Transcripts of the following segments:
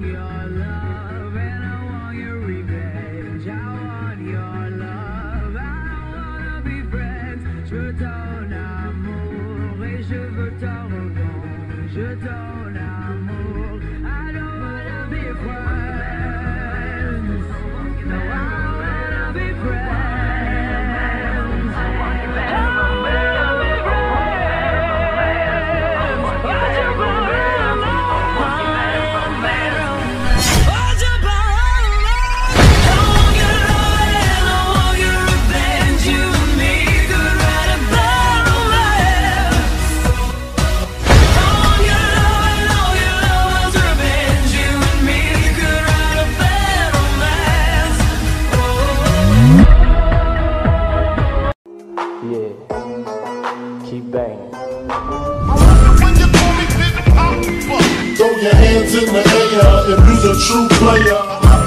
your love and I want your revenge. I want your love, I don't wanna be friends. Je veux ton amour et je veux ton rebond. Je veux ton amour, I don't wanna be friends. No, I don't wanna be friends. Keep banging. Throw your hands in the air if you's a true player.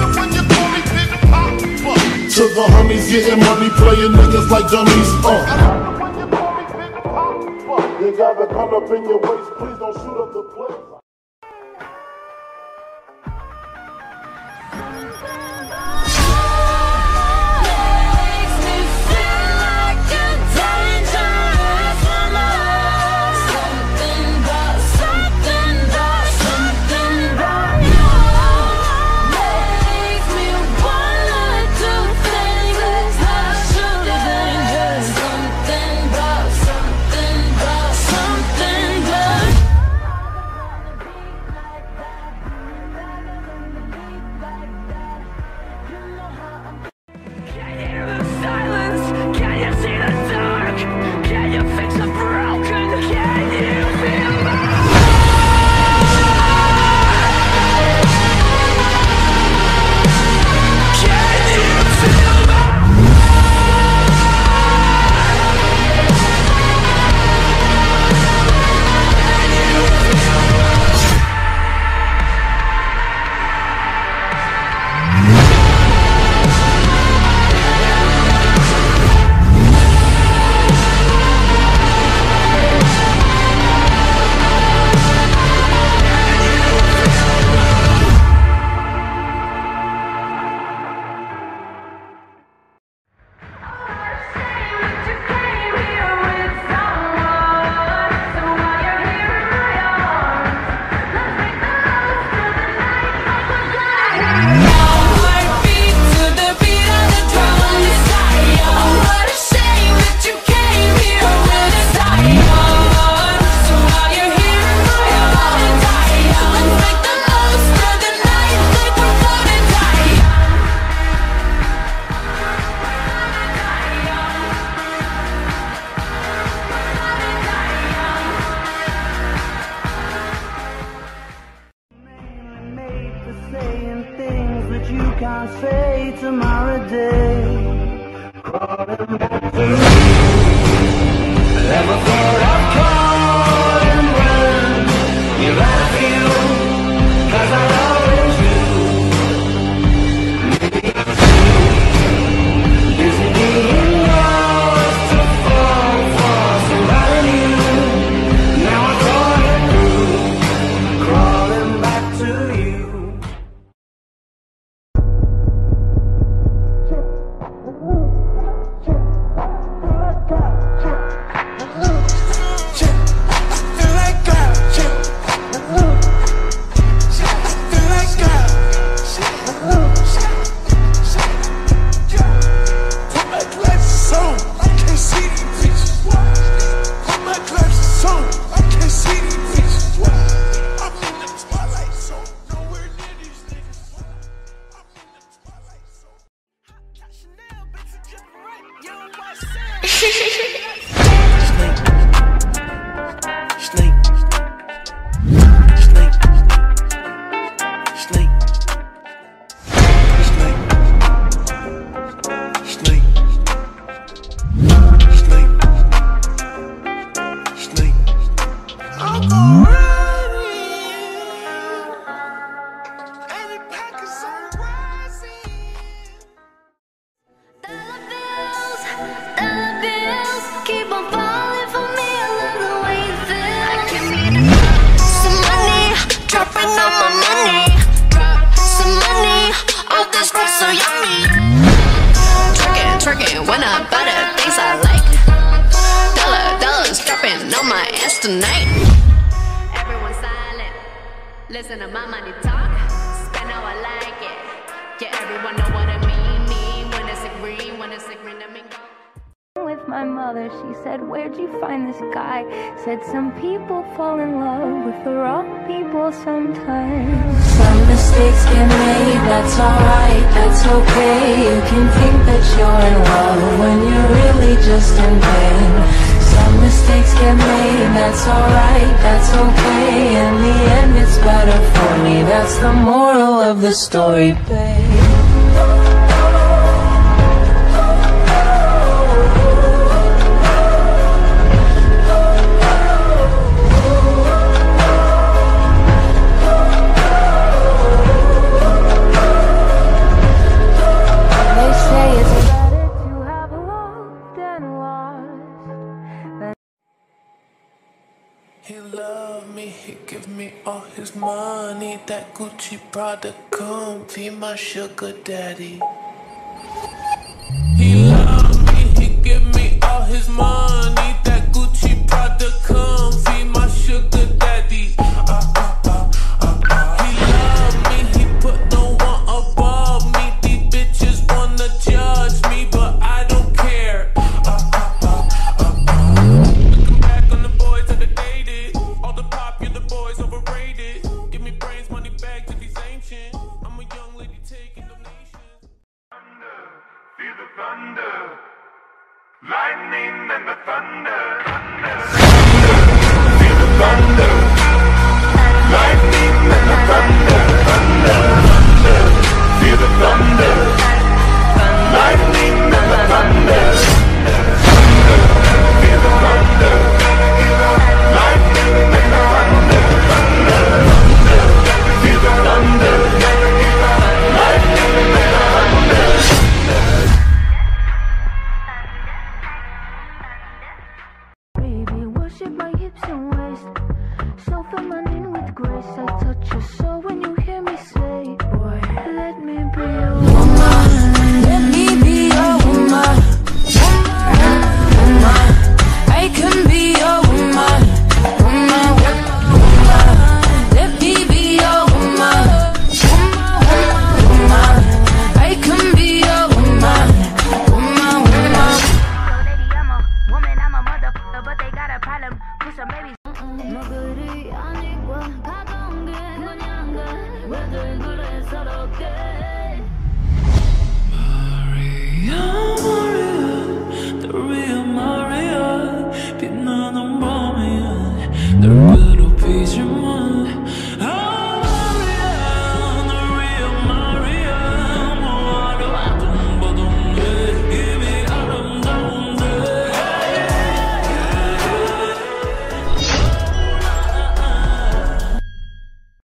To the homies getting money, playing niggas like dummies. You got the gun up in your waist, please don't shoot up the place. You can't say tomorrow day. Crawling back to me. Never thought I'd call and run. You're right of you, 'cause I always do. Maybe it's you. Is it being lost to fall for somebody new? Now I'm crawling through, crawling back to you. Dropping all my money. money. All this fruit so yummy. Twerking when I buy the things I like. Dollars dropping on my ass tonight. Everyone silent, listen to my money talk. Spend how I like it. Yeah, everyone know what I mean. When it's a green, I mean go. With my mother, she said, where'd you find this guy? Said some people fall in love with the wrong people sometimes. Some mistakes get made, that's alright, that's okay. You can think that you're in love when you're really just in pain. Some mistakes get made, that's alright, that's okay. In the end it's better for me, that's the moral of the story, babe. He love me, he give me all his money. That Gucci Prada comfy, my sugar daddy. He love me, he give me all his money. That Gucci Prada comfy, my sugar daddy. He love me, he put no one above me. These bitches wanna judge me, but I don't care. Looking back on the boys that I dated, all the popular boys overrated. Give me brains, money back to these ancient. I'm a young lady taking donations. Feel the thunder, lightning and the thunder. Feel the thunder, lightning and the thunder. Feel the thunder, lightning and the thunder. Feel the thunder, lightning and the thunder. Feel the thunder, lightning and the thunder. Baby, worship my hips and waist. So feminine with grace. I touch your soul when you hear me say, boy, let me be your woman. Let me be your woman. Woman, I can be your woman. Woman. Let me be your woman. Woman, I can be your woman. Woman. Lady, I'm a woman, I'm a motherfucker, but they got a problem with some babies. 너그리 아니고 가까운 게 그냥 가 왜들 그래 서럽게 Maria